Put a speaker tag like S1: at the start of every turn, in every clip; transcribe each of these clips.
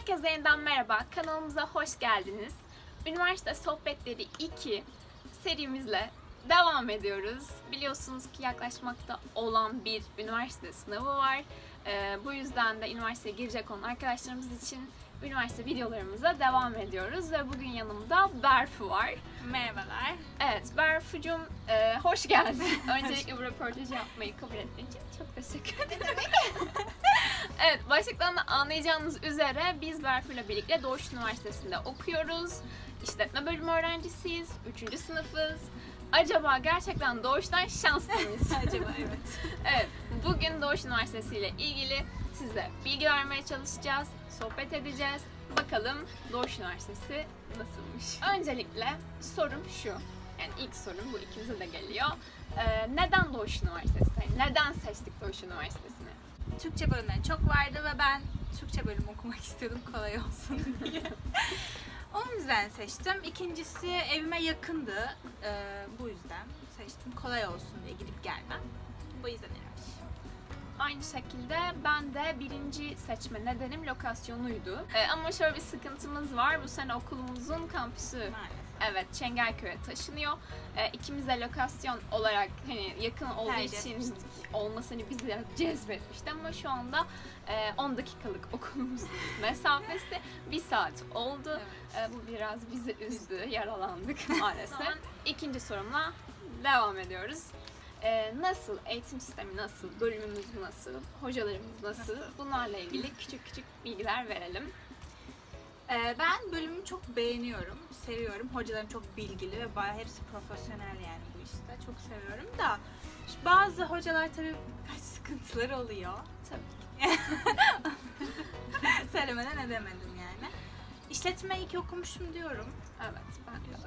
S1: Herkese yeniden merhaba, kanalımıza hoş geldiniz. Üniversite Sohbetleri 2 serimizle devam ediyoruz. Biliyorsunuz ki yaklaşmakta olan bir üniversite sınavı var. Bu yüzden de üniversiteye girecek olan arkadaşlarımız için üniversite videolarımıza devam ediyoruz. Ve bugün yanımda Berfu var.
S2: Merhabalar.
S1: Evet, Berfu'cum hoş geldin. Öncelikle bu röportajı yapmayı kabul ettiğin için çok teşekkür ederim. Evet, başlıktan da anlayacağınız üzere biz Berfu'yla birlikte Doğuş Üniversitesi'nde okuyoruz. İşletme bölümü öğrencisiyiz, 3. sınıfız. Acaba gerçekten Doğuş'tan şanslı mıyız?
S2: Acaba evet.
S1: Evet, bugün Doğuş Üniversitesi ile ilgili size bilgi vermeye çalışacağız, sohbet edeceğiz. Bakalım Doğuş Üniversitesi nasılmış? Öncelikle sorum şu, yani ilk sorum bu ikimize de geliyor. Neden Doğuş Üniversitesi? Neden seçtik Doğuş Üniversitesi'ni?
S2: Türkçe bölümleri çok vardı ve ben Türkçe bölüm okumak istiyordum kolay olsun diye. O yüzden seçtim. İkincisi evime yakındı. Bu yüzden seçtim. Kolay olsun diye gidip gelmem. Bu yüzden öyle.
S1: Aynı şekilde ben de birinci seçme nedenim lokasyonuydu. Ama şöyle bir sıkıntımız var. Bu sene okulumuzun kampüsü
S2: Maalesef.
S1: evet Çengelköy'e taşınıyor. İkimiz de lokasyon olarak hani yakın olduğu
S2: Tercih
S1: için
S2: etmiştik.
S1: olmasını bizi cezbetmişti ama şu anda 10 dakikalık okulumuz mesafesi 1 saat oldu. Bu biraz bizi üzdü, yaralandık maalesef. İkinci sorumla devam ediyoruz. Nasıl, eğitim sistemi nasıl, bölümümüz nasıl, hocalarımız nasıl? Bunlarla ilgili küçük küçük bilgiler verelim.
S2: Ben bölümümü çok beğeniyorum, seviyorum. Hocalarım çok bilgili ve bayağı hepsi profesyonel yani bu işte. Çok seviyorum da bazı hocalar tabii birkaç sıkıntıları oluyor.
S1: Tabii.
S2: Söylemeden edemedim yani. İşletme ilk okumuşum diyorum.
S1: Evet, ben de.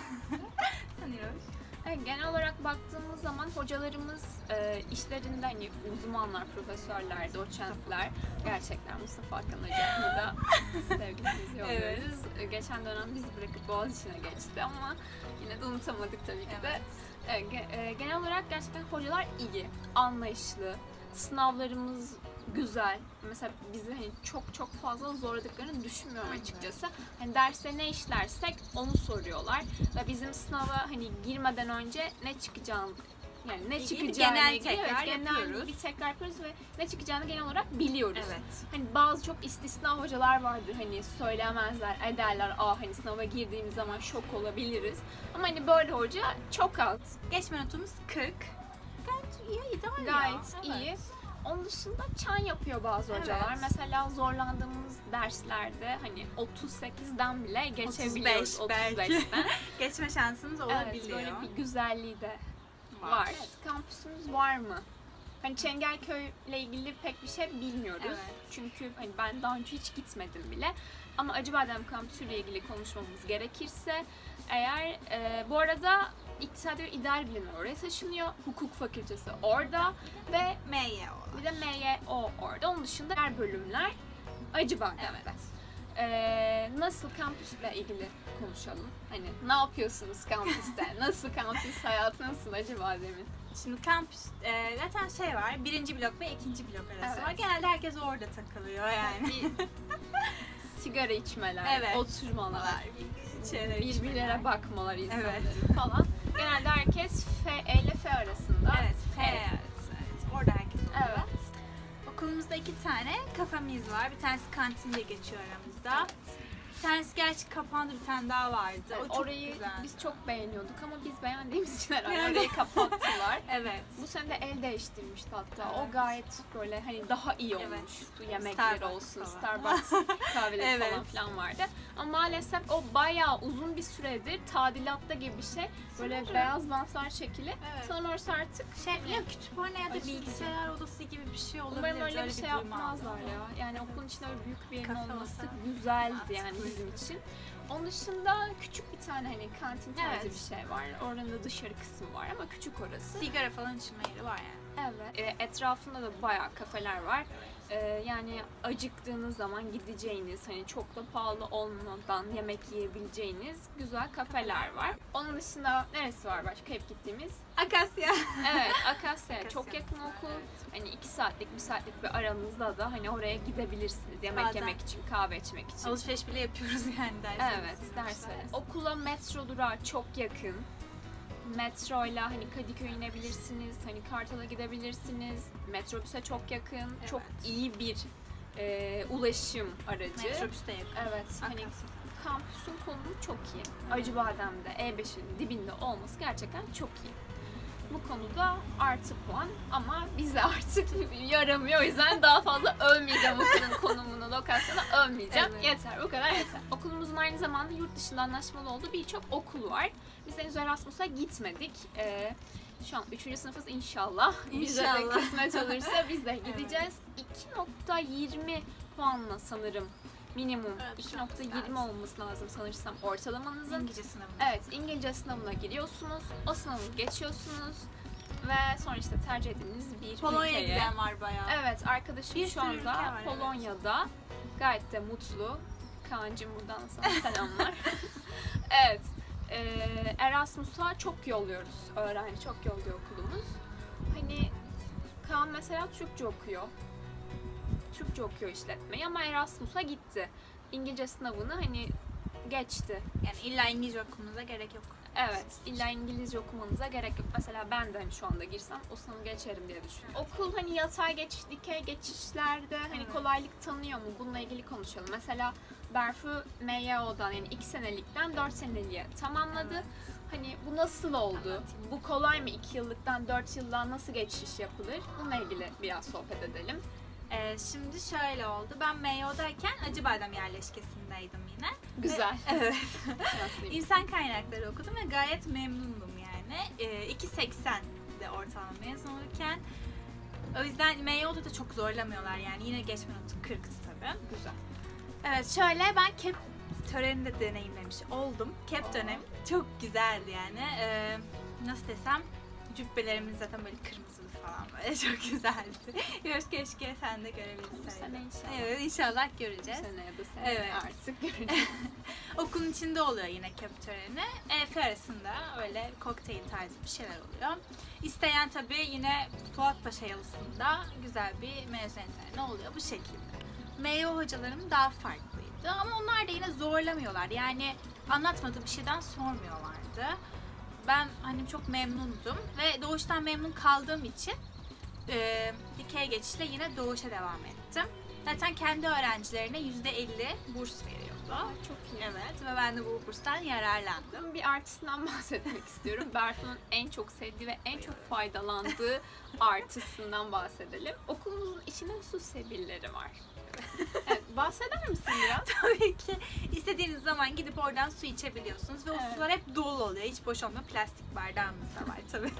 S2: Sanıyoruz.
S1: Evet, genel olarak baktığımız zaman hocalarımız işlerinde hani uzmanlar, profesörler, doçentler, gerçekten Mustafa Hakan Hoca'yı da sevgimizi yolluyoruz. Evet. Geçen dönem bizi bırakıp Boğaziçi'ne geçti ama yine de unutamadık tabii ki de. Evet. Genel olarak gerçekten hocalar iyi, anlayışlı, sınavlarımız güzel. Mesela bizi hani çok fazla zorladıklarını düşünmüyorum açıkçası. Hani derste ne işlersek onu soruyorlar ve bizim sınava hani girmeden önce ne çıkacağını yani ne çıkacağını
S2: genel
S1: ilgili,
S2: tekrar
S1: genel
S2: yapıyoruz.
S1: bir tekrar yapıyoruz ve ne çıkacağını genel olarak biliyoruz.
S2: Evet.
S1: Hani bazı çok istisna hocalar vardır hani söylemezler, ederler. Hani sınava girdiğimiz zaman şok olabiliriz. Ama hani böyle hoca çok alt.
S2: Geçme notumuz 40. Gayet iyi, ideal ya.
S1: Gayet iyi. Onun dışında çan yapıyor bazı hocalar.
S2: Evet.
S1: Mesela zorlandığımız derslerde hani 38'den bile geçebiliyoruz. 35'ten.
S2: Geçme şansımız
S1: Evet,
S2: olabiliyor.
S1: böyle bir güzelliği de var. Evet, kampüsümüz var mı? Hani Çengelköy ile ilgili pek bir şey bilmiyoruz.
S2: Evet.
S1: Çünkü hani ben daha önce hiç gitmedim bile. Ama Acıbadem kampüsü ile ilgili konuşmamız gerekirse eğer bu arada İktisadi ve İdari Bilimler oraya taşınıyor. Hukuk Fakültesi orada ve
S2: MYO.
S1: bir de MYO orada. Onun dışında diğer bölümler Acıbadem'de.
S2: Evet.
S1: Nasıl kampüsle ilgili konuşalım? Hani ne yapıyorsunuz kampüste? Nasıl kampüs hayatı nasıl Acıbadem'in?
S2: Şimdi kampüs zaten şey var. 1. blok ve 2. blok arası
S1: Evet.
S2: var. Genelde herkes orada takılıyor yani.
S1: Bir sigara içmeler,
S2: Evet.
S1: oturmalar, birbirlere
S2: içmeler.
S1: bakmalar insanların
S2: Evet.
S1: falan. Genelde herkes F ile F arasında.
S2: Evet, F arası. Evet. Orada herkes oluyor.
S1: Evet.
S2: Okulumuzda 2 tane kafemiz var. Bir tanesi kantin diye geçiyor aramızda. Bir tanesi gerçi kapandı, bir tane daha vardı.
S1: Evet,
S2: o çok
S1: orayı
S2: güzel.
S1: biz çok beğeniyorduk ama biz beğendiğimiz için herhalde
S2: Evet.
S1: orayı kapattılar.
S2: Evet.
S1: Bu sene de el değiştirmişti hatta.
S2: Evet.
S1: O gayet böyle hani daha iyi
S2: Evet.
S1: olmuştu. Yemekleri
S2: Starbucks
S1: olsun,
S2: falan.
S1: Starbucks kahveleri
S2: Evet.
S1: falan filan vardı. Ama maalesef o bayağı uzun bir süredir tadilatta gibi bir şey. Böyle
S2: Sanırım.
S1: beyaz bantlar çekili.
S2: Evet.
S1: Sanırım orası artık
S2: Ya kütüphane ya da
S1: Açılacak.
S2: bilgisayar odası gibi bir şey olabilir.
S1: umarım öyle bir şey
S2: duyum aldım.
S1: yapmazlar ya. Yani okulun içinde öyle büyük bir yerin
S2: Kafe
S1: olması
S2: olsa
S1: güzeldi
S2: mantıklı.
S1: yani bizim için. Onun dışında küçük bir tane hani kantin tarzı
S2: Evet.
S1: bir şey var. Oranın da dışarı kısmı var ama küçük orası.
S2: Sigara falan içme yeri var yani.
S1: Evet. Etrafında da bayağı kafeler var. Yani acıktığınız zaman gideceğiniz, hani çok da pahalı olmadan yemek yiyebileceğiniz güzel kafeler var. Onun dışında neresi var başka hep gittiğimiz?
S2: Akasya.
S1: Evet, Akasya
S2: Akasya
S1: çok yakın okul.
S2: evet.
S1: Hani 2 saatlik, 1 saatlik bir aranızda da hani oraya gidebilirsiniz yemek
S2: Bazen.
S1: yemek için, kahve içmek için.
S2: Alışveriş bile yapıyoruz yani derseniz.
S1: Evet, derseniz. Okula metro durağı çok yakın. Metroyla hani Kadıköy'e inebilirsiniz, hani Kartal'a gidebilirsiniz. Metrobüse çok yakın,
S2: Evet.
S1: çok iyi bir ulaşım aracı.
S2: Metrobüs de yakın.
S1: Evet, hani
S2: Akasya.
S1: kampüsün konumu çok iyi. Acıbadem'de, E5'in dibinde olması gerçekten çok iyi. Bu konuda artı puan ama bize artık yaramıyor. O yüzden daha fazla övmeyeceğim okulun konumunu, lokasyonu övmeyeceğim.
S2: Evet.
S1: Yeter, bu kadar yeter. Okulumuzun aynı zamanda yurt dışında anlaşmalı olduğu birçok okul var. Biz henüz Erasmus'a gitmedik. Şu an 3. sınıfız inşallah. Bize de
S2: İnşallah.
S1: kısmet olursa biz de gideceğiz. 2.20 puanla sanırım minimum.
S2: Evet,
S1: 2.20 olması lazım sanırsam ortalamanızın.
S2: İngilizce sınavı.
S1: Evet, İngilizce sınavına giriyorsunuz. O sınavı geçiyorsunuz. Ve sonra işte tercih ettiğiniz bir
S2: Polonya'ya
S1: ülkeye.
S2: giden var bayağı.
S1: Evet, arkadaşım
S2: Bir
S1: şu
S2: sürü ülke
S1: anda
S2: var,
S1: Polonya'da. Gayet de mutlu. Kaan'cığım buradan sana selamlar. Evet, Erasmus'a çok yolluyoruz. Öğrenci çok yolluyor okulumuz. Hani Kaan mesela Türkçe okuyor. Türkçe okuyor işletmeyi ama Erasmus'a gitti. İngilizce sınavını hani geçti.
S2: Yani illa İngilizce okumanıza gerek yok.
S1: Evet, illa İngilizce okumanıza gerek yok. Mesela ben de hani şu anda girsem o sınavı geçerim diye düşünüyorum. Okul hani yatay geçiş, dikey geçişlerde hani
S2: Evet.
S1: kolaylık tanıyor mu? Bununla ilgili konuşalım. Mesela Berfu MYO'dan yani 2 senelikten 4 seneliğe tamamladı.
S2: Evet.
S1: Hani bu nasıl oldu?
S2: Anlatayım.
S1: Bu kolay mı? 2 yıllıktan 4 yıllığa nasıl geçiş yapılır? Bununla ilgili biraz sohbet edelim.
S2: Şimdi şöyle oldu. Ben Mayo'dayken Acıbadem yerleşkesindeydim yine.
S1: Güzel.
S2: Evet.
S1: Şanslıyım.
S2: İnsan kaynakları okudum ve gayet memnundum yani. 2.80'de ortalama mezun olurken. O yüzden Mayo'da da çok zorlamıyorlar yani. Yine geçme notu 40'tı tabii.
S1: Güzel.
S2: Evet, şöyle ben KEP töreninde deneyimlemiş oldum. KEP
S1: Aa.
S2: dönemi çok güzeldi yani. Nasıl desem, cübbelerimiz zaten böyle kırmızılı falan böyle çok güzeldi. Yoş keşke sen de
S1: Bu
S2: görebilseydin.
S1: sene inşallah.
S2: Evet, inşallah
S1: Bu
S2: göreceğiz.
S1: sene ya da seneye
S2: Evet.
S1: artık göreceğiz.
S2: Okulun içinde oluyor yine KEP töreni. EF arasında öyle kokteyl tarzı bir şeyler oluyor. İsteyen tabii yine Fuat Paşa Yalısı'nda güzel bir mezuniyet töreni oluyor bu şekilde. MEO hocalarım daha farklıydı ama onlar da yine zorlamıyorlar. Yani anlatmadığı bir şeyden sormuyorlardı. Ben hani çok memnundum ve doğuştan memnun kaldığım için dikey geçişle yine doğuşa devam ettim. Zaten kendi öğrencilerine %50 burs veriyordu.
S1: Çok iyi.
S2: Evet ve ben de bu burstan yararlandım.
S1: Bunun bir artısından bahsetmek istiyorum. Berfu'nun en çok sevdiği ve en çok faydalandığı artısından bahsedelim. Okulumuzun içinde su sebilleri var. Evet, bahseder misin biraz?
S2: Tabii ki istediğiniz zaman gidip oradan su içebiliyorsunuz ve o
S1: Evet.
S2: sular hep dolu oluyor. Hiç boş olmuyor. Plastik bardağımız da var tabii.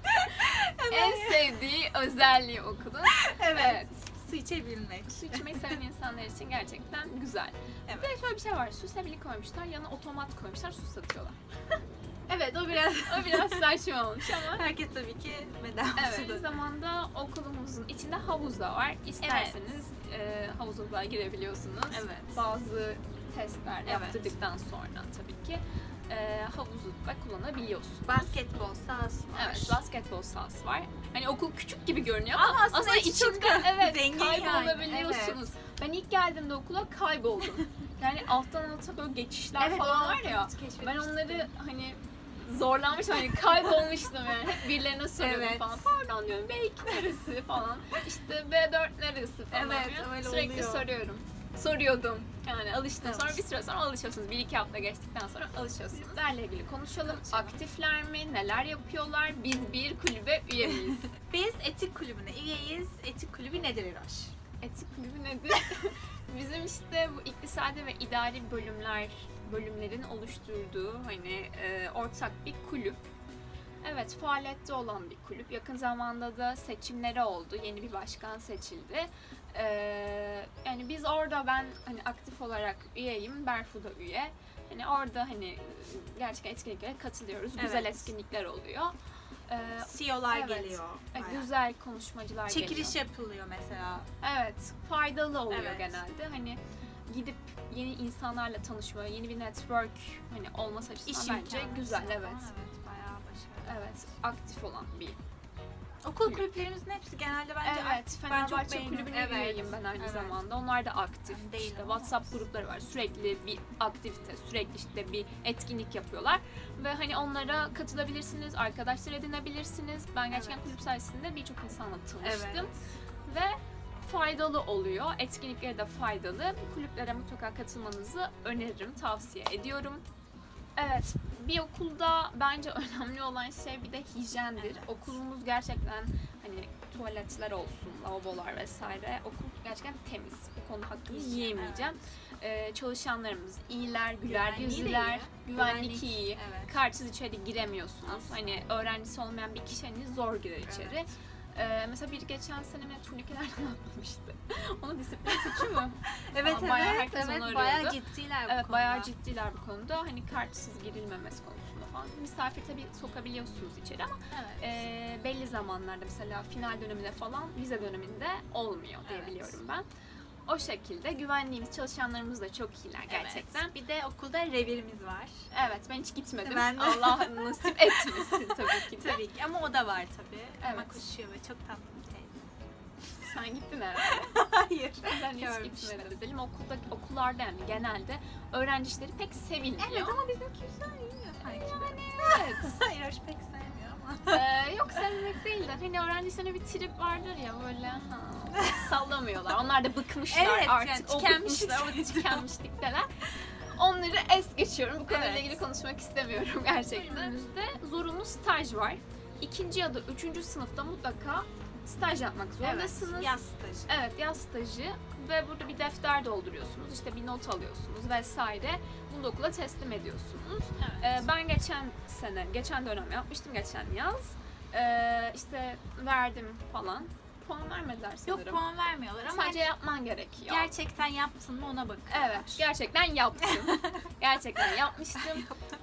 S1: En sevdiği özelliği okulun. Evet.
S2: Su içebilmek.
S1: Su içmeyi seven insanlar için gerçekten güzel.
S2: Evet.
S1: Bir de şöyle bir şey var. Su sebili koymuşlar, yanına otomat koymuşlar, su satıyorlar.
S2: Evet, o biraz
S1: O biraz saçma olmuş ama.
S2: herkes tabii ki bedava
S1: Evet,
S2: su
S1: aynı
S2: da.
S1: zamanda okulumuzun içinde havuz da var. İsterseniz havuza da girebiliyorsunuz.
S2: Evet.
S1: Bazı testler
S2: Evet.
S1: yaptırdıktan sonra tabii ki havuzu da kullanabiliyorsunuz.
S2: Basketbol sahası var.
S1: Evet, basketbol sahası var. Hani okul küçük gibi görünüyor
S2: Ama
S1: ama
S2: aslında
S1: aslında
S2: içi çok
S1: içinde evet
S2: zengin
S1: kaybolabiliyorsunuz. Ben ilk geldiğimde okula kayboldum. Yani alttan alta böyle geçişler falan var ya. Ben onları hani zorlanmıştım, hani kaybolmuştum yani. Hep birilerine soruyordum
S2: Evet.
S1: falan. Pardon diyorum, B2 neresi falan. İşte B4 neresi falan.
S2: Evet,
S1: diyor.
S2: öyle
S1: Sürekli
S2: oluyor.
S1: soruyorum. Soruyordum. Yani alıştım.
S2: Evet.
S1: Sonra bir süre sonra alışıyorsunuz. 1-2 hafta geçtikten sonra alışıyorsunuz. Derle ilgili konuşalım. Aktifler mi? Neler yapıyorlar? Biz bir kulübe üye miyiz?
S2: Biz etik kulübüne üyeyiz. Etik kulübü nedir İroş?
S1: Etik kulübü nedir? Bizim işte bu iktisadi ve idari bölümlerin oluşturduğu hani ortak bir kulüp. Evet, faaliyette olan bir kulüp. Yakın zamanda da seçimleri oldu. Yeni bir başkan seçildi. Yani biz orada ben hani aktif olarak üyeyim. Berfu da üye. Hani orada hani gerçekten etkinliklere katılıyoruz. Güzel
S2: Evet.
S1: etkinlikler oluyor.
S2: CEO'lar
S1: Evet.
S2: geliyor. bayağı.
S1: Güzel konuşmacılar
S2: Çekiliş
S1: geliyor.
S2: yapılıyor mesela.
S1: Evet, faydalı oluyor
S2: Evet.
S1: genelde. Hani gidip yeni insanlarla tanışma, yeni bir network hani olması açısından
S2: İş
S1: bence
S2: imkanı
S1: güzel.
S2: açısından
S1: Evet.
S2: Evet, bayağı başarılı.
S1: Evet, aktif olan bir.
S2: Okul kulüplerimizin hepsi genelde bence
S1: Evet,
S2: ben çok
S1: Fenerbahçe
S2: beğeniyorum.
S1: kulübüne
S2: Evet.
S1: üyeyim ben aynı
S2: Evet.
S1: zamanda. Onlar da aktif.
S2: Ben değilim
S1: İşte
S2: ama
S1: WhatsApp grupları var. Sürekli bir aktivite, sürekli işte bir etkinlik yapıyorlar. Ve hani onlara katılabilirsiniz, arkadaşlar edinebilirsiniz. Ben gerçekten
S2: Evet.
S1: kulüp sayesinde birçok insanla tanıştım.
S2: Evet.
S1: Ve faydalı oluyor. Etkinlikleri de faydalı. Kulüplere mutlaka katılmanızı öneririm, tavsiye ediyorum. Evet, bir okulda bence önemli olan şey bir de hijyendir.
S2: Evet.
S1: Okulumuz gerçekten hani tuvaletler olsun, lavabolar vesaire. Okul gerçekten temiz. Bu konu hakkını
S2: Hijyen,
S1: yiyemeyeceğim. Çalışanlarımız iyiler, güler
S2: Güvenliği de
S1: yüzlüler,
S2: iyi.
S1: güvenlik iyi.
S2: Evet.
S1: Kartsız içeri giremiyorsunuz.
S2: Asla.
S1: Hani öğrencisi olmayan bir kişi hani zor girer içeri.
S2: Evet.
S1: Mesela bir geçen sene turnikelerden atlamıştı. Onun disiplin suçu mu?
S2: Evet,
S1: Aa, bayağı
S2: evet,
S1: herkes onu
S2: evet,
S1: arıyordu.
S2: bayağı ciddiler bu
S1: Evet,
S2: konuda.
S1: bayağı ciddiler bu konuda. Hani kartsız girilmemesi konusunda falan. Misafir tabii sokabiliyorsunuz içeri ama
S2: Evet.
S1: belli zamanlarda mesela final döneminde falan vize döneminde olmuyor diye
S2: Evet.
S1: biliyorum ben. O şekilde güvenliğimiz, çalışanlarımız da çok iyiler gerçekten.
S2: Evet. Bir de okulda revirimiz var.
S1: Evet, ben hiç gitmedim.
S2: Ben de.
S1: Allah nasip etmesin tabii ki de.
S2: Tabii ki ama o da var tabii. Ama
S1: Evet.
S2: koşuyor ve çok tatlı bir teyze.
S1: Sen gittin herhalde.
S2: Hayır.
S1: Ben hiç
S2: Görmüştüm.
S1: gitmedim. Benim okullarda yani genelde öğrenci işleri pek sevilmiyor.
S2: Evet ama bizimki güzel yiyor sanki.
S1: Evet.
S2: Hayır, hoş pek sevmiyor ama.
S1: Yok sevmek değil de hani öğrenci işlerine bir trip vardır ya böyle sallamıyorlar. Onlar da bıkmışlar
S2: Evet,
S1: artık.
S2: yani
S1: O
S2: tükenmişlik
S1: bıkmışlar, o
S2: sendromu.
S1: tükenmişlikteler. Onları es geçiyorum. Bu konuyla
S2: Evet.
S1: ilgili konuşmak istemiyorum gerçekten. Bölümümüzde zorunlu staj var. 2. ya da 3. sınıfta mutlaka staj yapmak zorundasınız.
S2: Evet, yaz stajı.
S1: Evet, yaz stajı ve burada bir defter dolduruyorsunuz, işte bir not alıyorsunuz vesaire. Bunu da okula teslim ediyorsunuz.
S2: Evet.
S1: Ben geçen dönem yapmıştım, geçen yaz. İşte verdim falan. Puan vermediler sanırım.
S2: Yok, puan vermiyorlar ama
S1: Sadece yapman gerekiyor.
S2: gerçekten yaptın mı ona bakın.
S1: Evet, gerçekten yaptım. Gerçekten yapmıştım.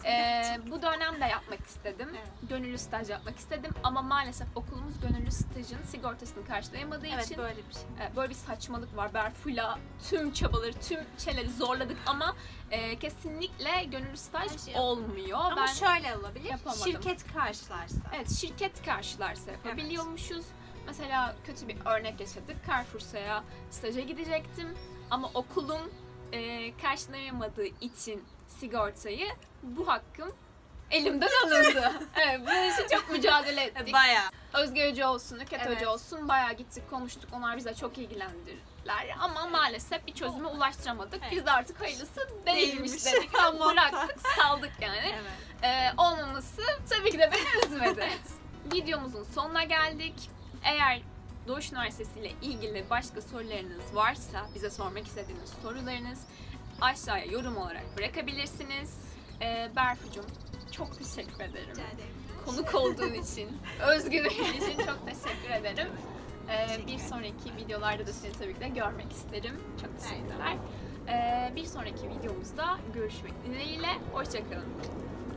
S1: Bu dönemde yapmak istedim.
S2: Evet.
S1: Gönüllü staj yapmak istedim ama maalesef okulumuz gönüllü stajın sigortasını karşılayamadığı
S2: Evet,
S1: için
S2: böyle bir şey.
S1: böyle bir saçmalık var. Berfu'yla tüm çabaları, tüm şeyleri zorladık ama kesinlikle gönüllü staj
S2: Staj
S1: olmuyor.
S2: Ama şöyle olabilir.
S1: yapamadım.
S2: Şirket karşılarsa.
S1: Evet, şirket karşılarsa yapabiliyormuşuz. Mesela kötü bir örnek yaşadık. Carrefour'ya staja gidecektim ama okulum karşılayamadığı için sigortayı bu hakkım elimden alındı. Evet, bunun için çok mücadele ettik.
S2: Bayağı.
S1: Özge Hoca olsun, Nüket
S2: Evet.
S1: Hoca olsun bayağı gittik konuştuk. Onlar bize çok ilgilendirdiler ama maalesef bir çözüme ulaştıramadık.
S2: Evet.
S1: Biz de artık hayırlısı değilmiş
S2: Değilmiş.
S1: dedik. Bıraktık, saldık yani.
S2: Evet.
S1: Olmaması tabii ki de beni üzmedi. Videomuzun sonuna geldik. Eğer Doğuş Üniversitesi ile ilgili başka sorularınız varsa, bize sormak istediğiniz sorularınız aşağıya yorum olarak bırakabilirsiniz. Berfu'cum çok teşekkür ederim.
S2: Rica ederim.
S1: Konuk olduğun için, özgüvenin için çok teşekkür ederim.
S2: Teşekkür
S1: Bir
S2: ederim.
S1: sonraki videolarda da seni tabii ki de görmek isterim. Çok teşekkürler. Bir sonraki videomuzda görüşmek dileğiyle. Hoşça kalın.